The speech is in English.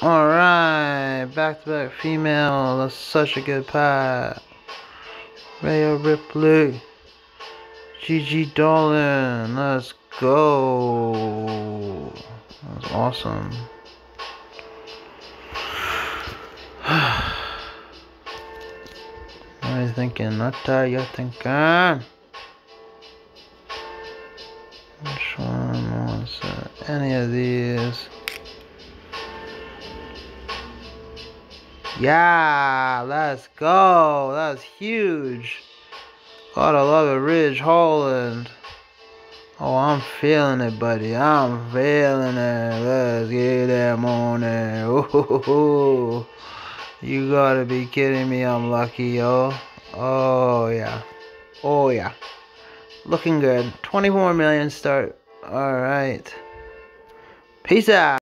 Alright, back-to-back female. That's such a good pack. Rhea Ripley. Gigi Dolan. Let's go. That was awesome. What are you thinking? What are you thinking? Which one was it? Any of these? Yeah, let's go. That's huge. Gotta love it, Ridge Holland. Oh, I'm feeling it, buddy. I'm feeling it. Let's get that money. Ooh, you gotta be kidding me. I'm lucky, yo. Oh, yeah. Oh, yeah. Looking good. 24 million start. Alright. Peace out.